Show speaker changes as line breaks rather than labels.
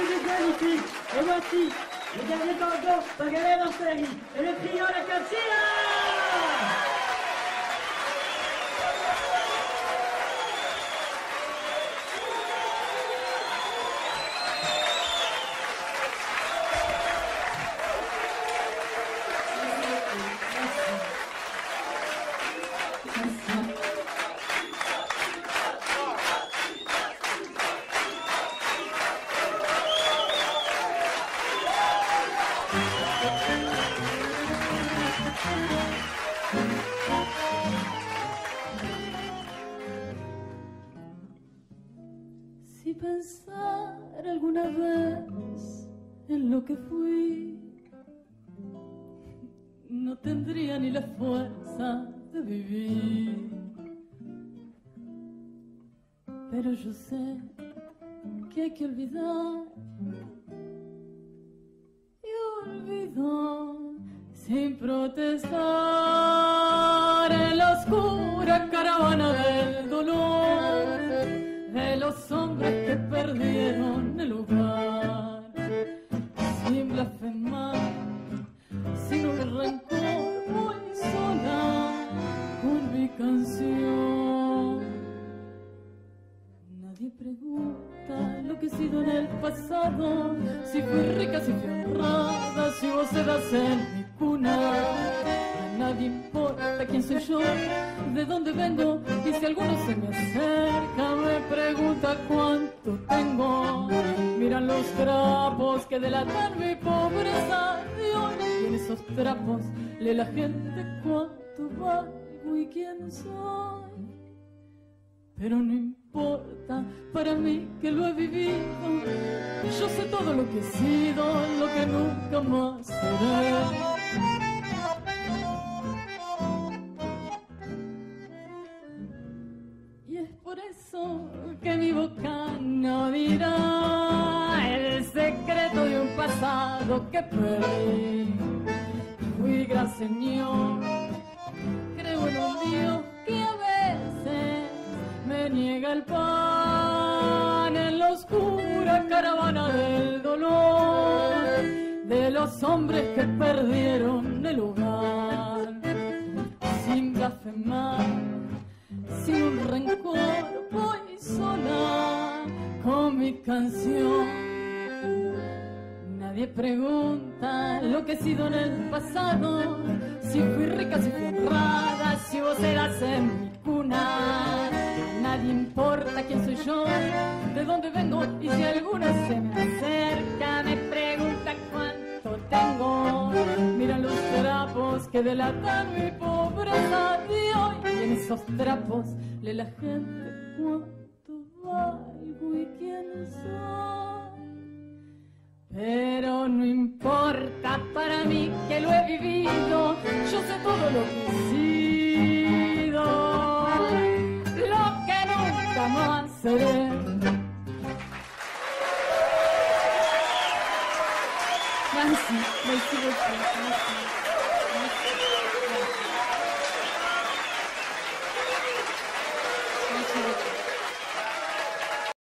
vous êtes magnifiques. Et voici le dernier tango par Gabriel Anselmi et le trio La Capsilla.
Si pensar alguna vez en lo que fui, no tendría ni la fuerza de vivir. Pero yo sé que hay que olvidar y olvidar sin protestar en la oscura caravana del dolor de los hombres que perdieron el lugar, sin blasfemar, sin un rencor, muy sola con mi canción. Nadie pregunta lo que he sido en el pasado, si fui rica, si fui honrada, si hubo sedas en mi cuna. A nadie importa quién soy yo, de dónde vengo, y si alguno se me acerca me pregunta cuánto tengo. Miran los trapos que delatan mi pobreza de hoy, y en esos trapos lee la gente cuánto valgo y quién soy. Pero no importa para mí que lo he vivido, yo sé todo lo que he sido, lo que nunca más seré. Y es por eso que mi boca no dirá el secreto de un pasado que perdí. Fui gran señor, creo en un Dios que a veces me niega el pan en la oscura caravana del dolor de los hombres que perdieron el lugar, sin blasfemar, sin un rencor, voy sola con mi canción. Nadie pregunta lo que he sido en el pasado, si fui rica, si fui honrada, si vos eras en mi cuna. Nadie importa quién soy yo, de dónde vengo, y si alguna se me acerca me pregunta cuánto tengo. Miran los trapos que delatan mi pobreza de hoy, y en esos trapos lee la gente cuánto valgo y quién soy. Pero no importa para mí que lo he vivido, yo sé todo lo que he sido, lo que nunca más seré. Merci, merci beaucoup. Merci.